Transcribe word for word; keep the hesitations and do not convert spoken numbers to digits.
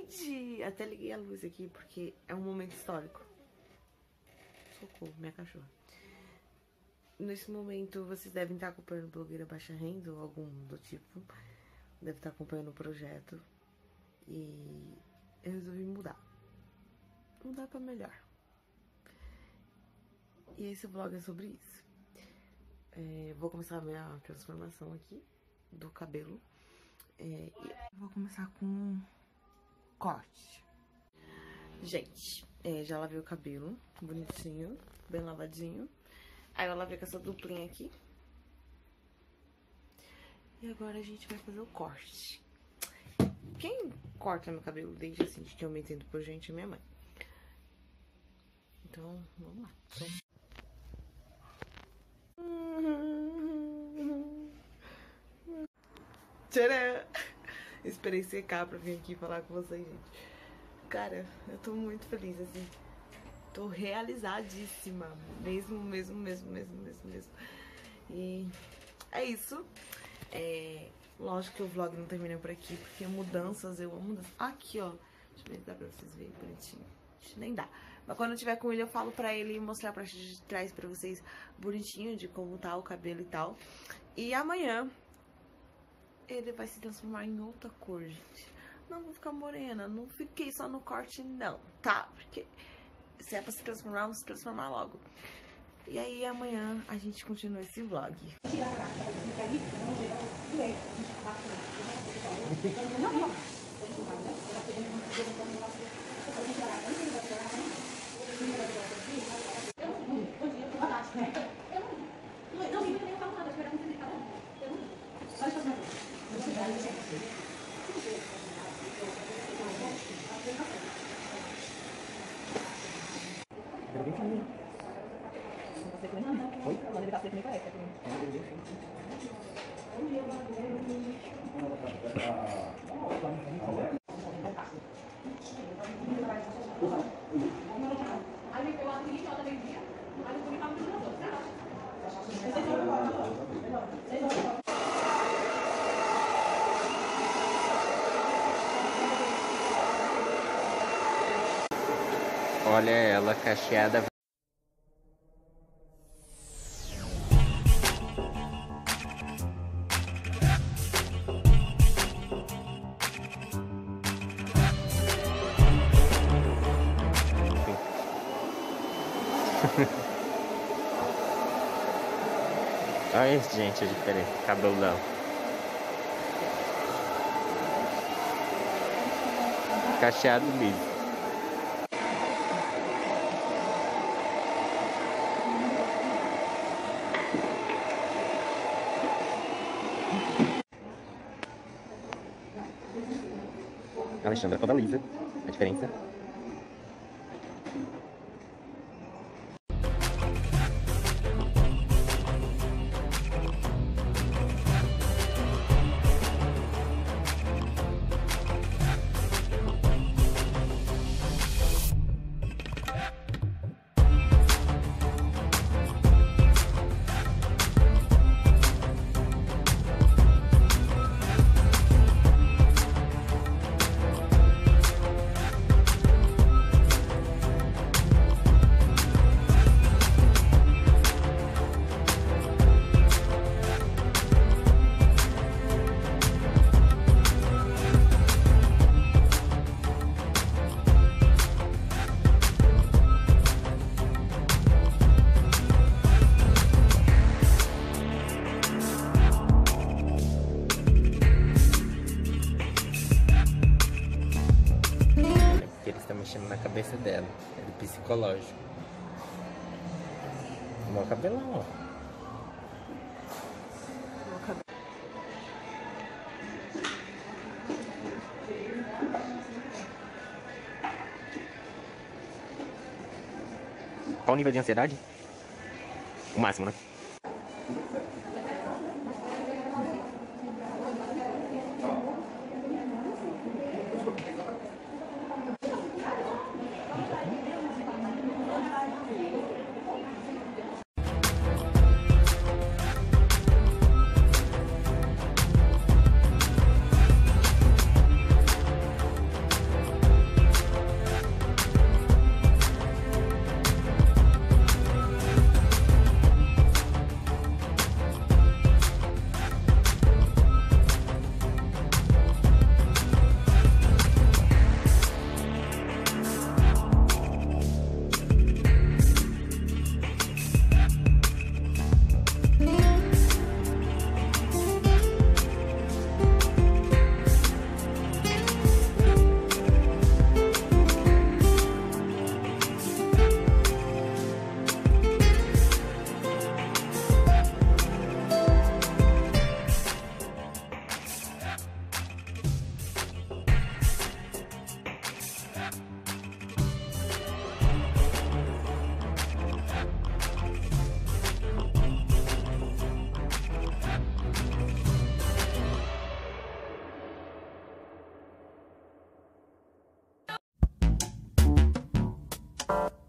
Gente, até liguei a luz aqui porque é um momento histórico. Socorro, minha cachorra. Nesse momento, vocês devem estar acompanhando Blogueira Baixa Renda ou algum do tipo. Deve estar acompanhando o projeto. E eu resolvi mudar. Mudar pra melhor. E esse vlog é sobre isso. É, vou começar a minha transformação aqui do cabelo. É, e vou começar com corte. Gente, é, já lavei o cabelo, bonitinho, bem lavadinho. Aí eu lavei com essa duplinha aqui. E agora a gente vai fazer o corte. Quem corta meu cabelo desde assim, de que eu me entendo por gente é minha mãe. Então, vamos lá. Tcharam! Esperei secar pra vir aqui falar com vocês, gente. Cara, eu tô muito feliz, assim. Tô realizadíssima. Mesmo, mesmo, mesmo, mesmo, mesmo, mesmo. E é isso. É... Lógico que o vlog não termina por aqui, porque mudanças, eu amo mudanças. Aqui, ó. Deixa eu ver se dá pra vocês verem bonitinho. Acho que nem dá. Mas quando eu tiver com ele, eu falo pra ele mostrar a parte de trás pra vocês bonitinho, de como tá o cabelo e tal. E amanhã ele vai se transformar em outra cor, gente. Não vou ficar morena, não fiquei só no corte, não, tá? Porque se é pra se transformar, vamos se transformar logo. E aí amanhã a gente continua esse vlog. Oi? Mas ele tá sempre parece. Olha ela cacheada. Olha isso, gente, a diferença. Cabelão. Cacheado liso. Alexandra toda lisa. A diferença. Mexendo na cabeça dela, é do psicológico. Meu cabelão, ó. Meu cabelo. Qual o nível de ansiedade? O máximo, né? Tchau.